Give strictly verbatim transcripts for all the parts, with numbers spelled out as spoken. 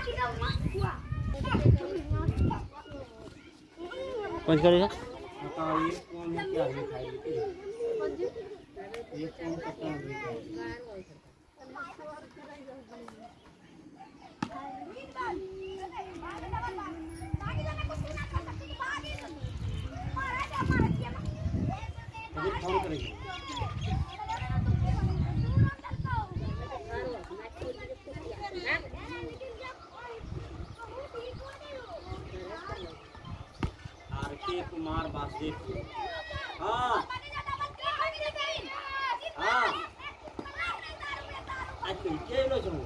कौन करेगा? बताओ ये कौन है क्या है खाई ये कौन पता नहीं अभी फोन करेंगे कुमार वासुदेव। हाँ हाँ अच्छा क्या लो जो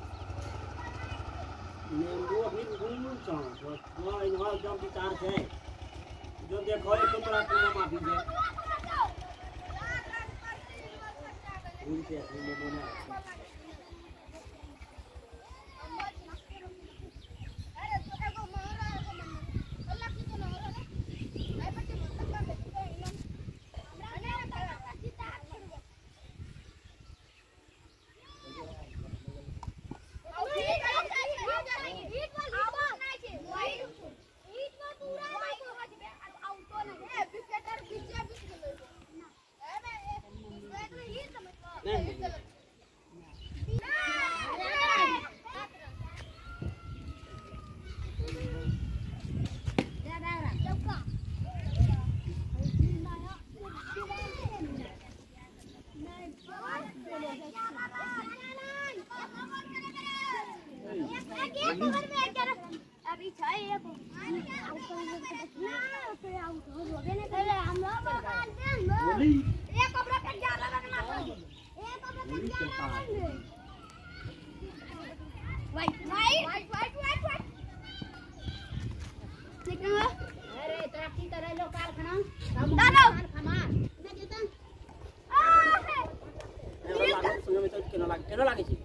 नींबू अपनी घूम चाँ वो इन्होंने जब विचार है जो देखो ये कुछ रात में माफी है घूम के अपने बोला अभी चाहिए को एक कपड़ा पे ज्यादा लगना एक कपड़ा पे ज्यादा white white white white white white निकलो अरे तेरा की तरह लो काल खाना दादा खाना मैं देता आ हे सुनो में तो केना लागे केना लागे छी